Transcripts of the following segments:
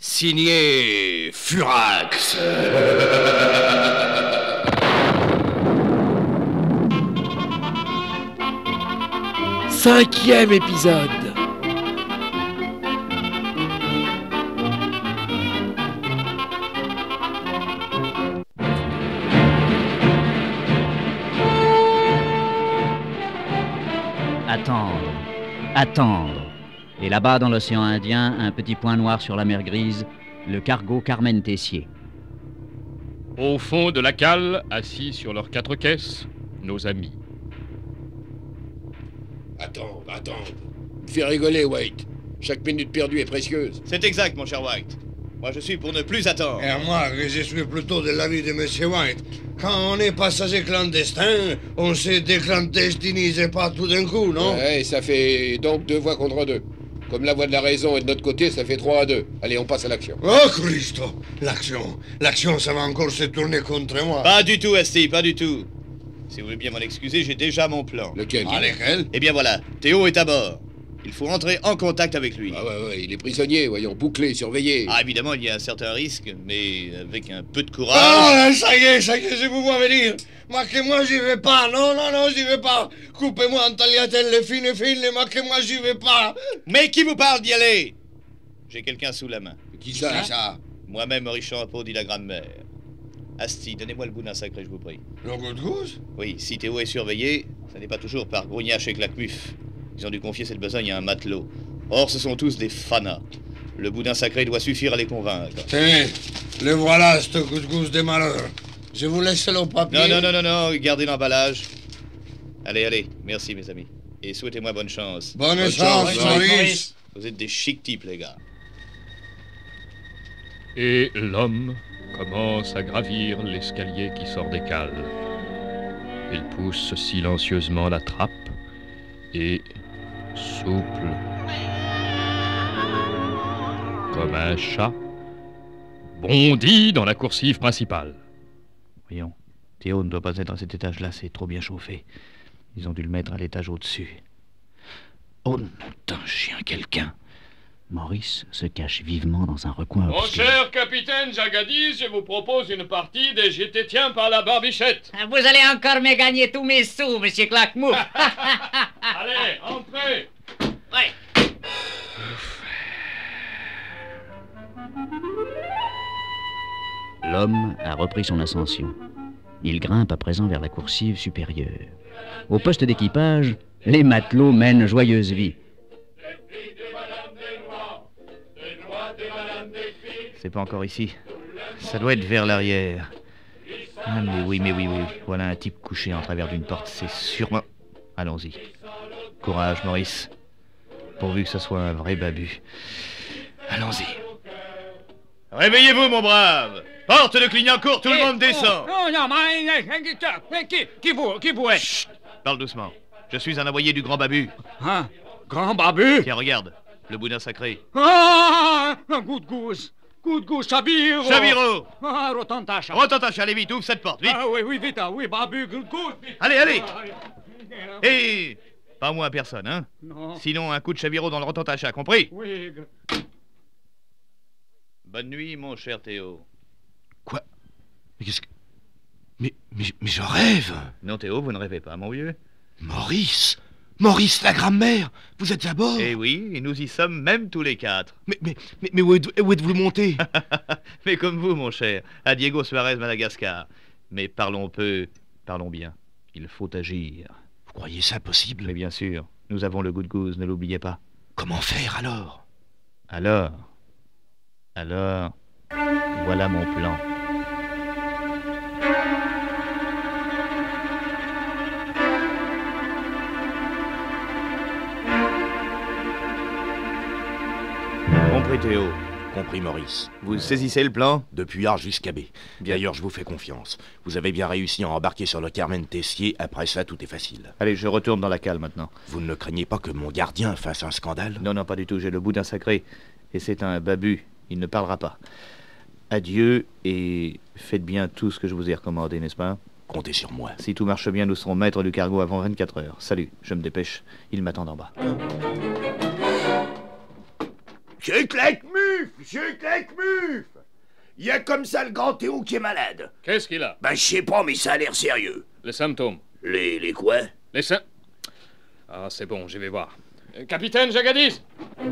Signé Furax. Cinquième épisode. Attendre. Et là-bas, dans l'océan Indien, un petit point noir sur la mer Grise, le cargo Carmen Tessier. Au fond de la cale, assis sur leurs 4 caisses, nos amis. Attends. Me fais rigoler, White. Chaque minute perdue est précieuse. C'est exact, mon cher White. Moi, je suis pour ne plus attendre. Et moi, je suis plutôt de l'avis de Monsieur White. Quand on est passager clandestin, on se déclandestinise pas tout d'un coup, non? Ouais, ça fait donc 2 voix contre 2. Comme la voix de la raison est de notre côté, ça fait 3-2. Allez, on passe à l'action. Oh, Christo! L'action, ça va encore se tourner contre moi. Pas du tout, Esti, pas du tout. Si vous voulez bien m'en excuser, j'ai déjà mon plan. Lequel? Lequel? Eh bien voilà, Théo est à bord. Il faut entrer en contact avec lui. Ah ouais, il est prisonnier, voyons, bouclé, surveillé. Ah, évidemment, il y a un certain risque, mais avec un peu de courage... Ah, ça y est, je vous vois venir. Moi, j'y vais pas. Non, j'y vais pas. Coupez-moi en tagliatelle les fines, moi, j'y vais pas. Mais qui vous parle d'y aller? J'ai quelqu'un sous la main. Qui ça? Moi-même, Maurice Champeau, dit la grammaire. Asti, donnez-moi le boudin sacré, je vous prie. Le coup de gousse? Oui, si Théo est surveillé, ça n'est pas toujours par Grognache et Claquemuf. Ils ont dû confier cette besogne à un matelot. Or, ce sont tous des fanas. Le boudin sacré doit suffire à les convaincre. Tiens, le voilà, ce coup de gousse des malheurs. Je vous laisse le papier. Non, gardez l'emballage. Allez, merci, mes amis. Et souhaitez-moi bonne chance. Bonne chance, Maurice. Vous êtes des chics types, les gars. Et l'homme commence à gravir l'escalier qui sort des cales. Il pousse silencieusement la trappe et, souple comme un chat, bondit dans la coursive principale. Voyons, Théo ne doit pas être à cet étage-là, c'est trop bien chauffé. Ils ont dû le mettre à l'étage au-dessus. Oh, nom d'un chien, quelqu'un! Maurice se cache vivement dans un recoin Mon obscur. cher capitaine Jagadis, je vous propose une partie des Je te tiens par la barbichette. Vous allez encore me gagner tous mes sous, monsieur Claquemou. Allez, entrez. Ouais. L'homme a repris son ascension. Il grimpe à présent vers la coursive supérieure. Au poste d'équipage, les matelots mènent joyeuse vie. C'est pas encore ici. Ça doit être vers l'arrière. Ah, mais oui. Voilà un type couché en travers d'une porte, c'est sûrement... Allons-y. Courage, Maurice. Pourvu que ce soit un vrai babu. Allons-y. Réveillez-vous, mon brave. Porte de Clignancourt, tout le monde descend. Non, mais qui vous êtes? Chut, parle doucement. Je suis un envoyé du grand babu. Hein? Grand babu? Tiens, regarde, le boudin sacré. Ah, un coup de gousse, Chaviro. Chaviro. Ah, Rotantacha. Rotantacha, allez vite, ouvre cette porte, vite. Ah oui, vite, oui, babu, coup de gousse. Vite. Allez. Et pas moi, personne, hein? Non. Sinon, un coup de Chaviro dans le Rotantacha, compris? Oui. Bonne nuit, mon cher Théo. Quoi? Mais qu'est-ce que... Mais je rêve! Non, Théo, vous ne rêvez pas, mon vieux. Maurice la grand-mère! Vous êtes à bord? Eh oui, et nous y sommes même tous les 4. Mais où êtes-vous monté? Mais comme vous, mon cher, à Diego Suarez, Madagascar. Mais parlons peu, parlons bien. Il faut agir. Vous croyez ça possible? Mais bien sûr, nous avons le goût de gousse, ne l'oubliez pas. Comment faire alors? Alors, voilà mon plan. Compris, Théo. Compris, Maurice. Vous saisissez le plan? Depuis A jusqu'à B. Bien. D'ailleurs, je vous fais confiance. Vous avez bien réussi à embarquer sur le Carmen Tessier. Après ça, tout est facile. Allez, je retourne dans la cale maintenant. Vous ne craignez pas que mon gardien fasse un scandale? Non, pas du tout. J'ai le boudin sacré. Et c'est un babu. Il ne parlera pas. Adieu et faites bien tout ce que je vous ai recommandé, n'est-ce pas? Comptez sur moi. Si tout marche bien, nous serons maîtres du cargo avant 24 heures. Salut, je me dépêche. Il m'attend en bas. C'est Claquemuf! Monsieur Claquemuf! Il y a comme ça le grand Théo qui est malade. Qu'est-ce qu'il a? Ben, je sais pas, mais ça a l'air sérieux. Les symptômes. Les quoi? Les seins. Ah, c'est bon, je vais voir. Capitaine Jagadis!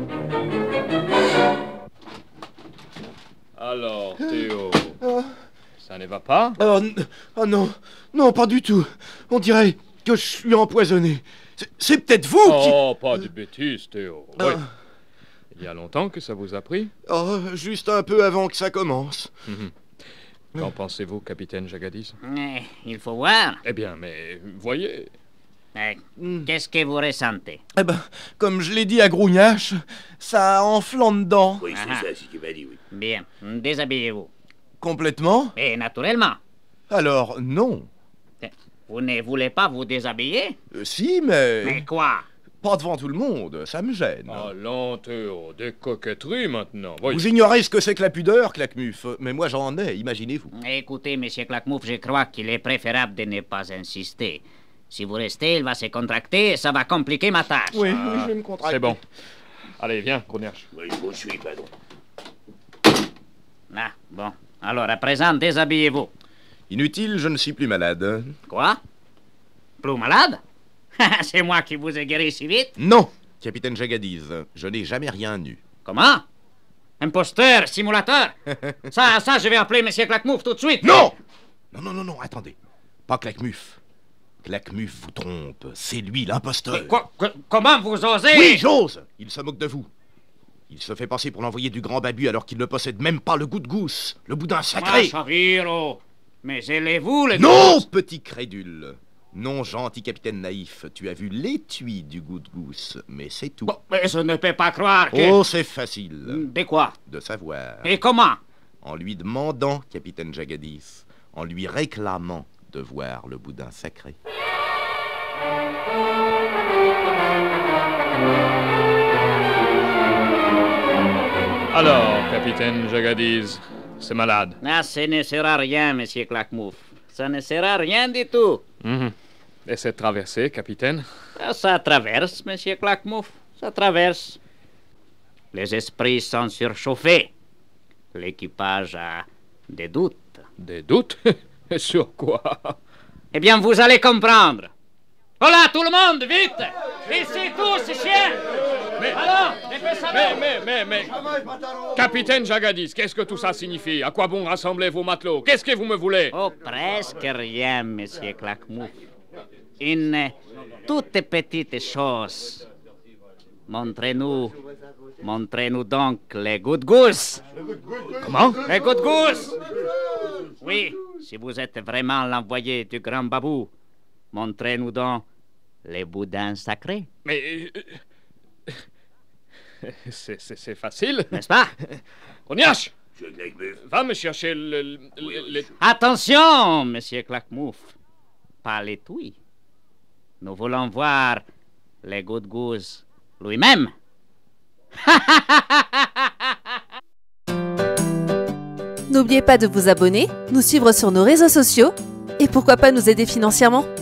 Alors, Théo. Ça ne va pas? Oh non, non, pas du tout. On dirait que je suis empoisonné. C'est peut-être vous qui... Oh, pas de bêtises, Théo. Oui. Il y a longtemps que ça vous a pris? Oh, juste un peu avant que ça commence. Qu'en pensez-vous, capitaine Jagadis? Il faut voir. Eh bien, mais voyez... Qu'est-ce que vous ressentez? Eh ben, comme je l'ai dit à Grougnache, ça enfle en dedans. Oui, c'est ça, c'est ce qu'il m'a dit, oui. Bien, déshabillez-vous. Complètement? Et naturellement. Alors, non. Vous ne voulez pas vous déshabiller? Si, mais... Mais quoi? Pas devant tout le monde, ça me gêne. Allons, Théo, des coquetteries maintenant. Voyez. Vous ignorez ce que c'est que la pudeur, Claquemuf, mais moi j'en ai, imaginez-vous. Écoutez, monsieur Claquemuf, je crois qu'il est préférable de ne pas insister. Si vous restez, il va se contracter et ça va compliquer ma tâche. Oui, je vais me contracter. C'est bon. Allez, viens, Grougnache. Oui, je vous suis, pardon. Ah, bon. Alors, à présent, déshabillez-vous. Inutile, je ne suis plus malade. Quoi? Plus malade? C'est moi qui vous ai guéri si vite? Non, capitaine Jagadis, je n'ai jamais rien eu. Comment? Imposteur, simulateur? ça, je vais appeler monsieur Claquemuf tout de suite. Non! Non, attendez. Pas Claquemuf. Claquemuf vous trompe, c'est lui l'imposteur. Comment vous osez? Oui, j'ose! Il se moque de vous. Il se fait passer pour l'envoyé du grand Babu alors qu'il ne possède même pas le goût de gousse, le boudin sacré. Chaviro, mais aimez-vous le Non, gousse? petit crédule. Non, gentil capitaine naïf, tu as vu l'étui du goût de gousse, mais c'est tout. Bon, mais je ne peux pas croire que... Oh, c'est facile. De quoi? De savoir. Et comment? En lui demandant, capitaine Jagadis, en lui réclamant de voir le boudin sacré. Alors, capitaine Jagadis, c'est malade. Ah, ce ne sera rien, monsieur Claquemuf. Ça ne sera rien du tout. Et cette traversée, capitaine? Ça traverse, monsieur Claquemuf. Ça traverse. Les esprits sont surchauffés. L'équipage a des doutes. Des doutes? Sur quoi? Eh bien, vous allez comprendre. Voilà, tout le monde, vite! Ici, tous, chiens! Mais... Alors, dépêchez-vous! Mais... Capitaine Jagadis, qu'est-ce que tout ça signifie? À quoi bon rassembler vos matelots? Qu'est-ce que vous me voulez? Oh, presque rien, monsieur Claquemuf. Une toute petite chose. Montrez-nous donc les goûts de gousse. Comment? Les goûts de gousse! Oui, si vous êtes vraiment l'envoyé du grand Babou, montrez-nous donc les boudins sacrés. Mais... c'est facile. N'est-ce pas? Grougnache! Monsieur Claquemuf. Va me chercher le... Attention, monsieur Claquemuf. Pas l'étui. Nous voulons voir les goûts de gousse lui-même. N'oubliez pas de vous abonner, nous suivre sur nos réseaux sociaux et pourquoi pas nous aider financièrement.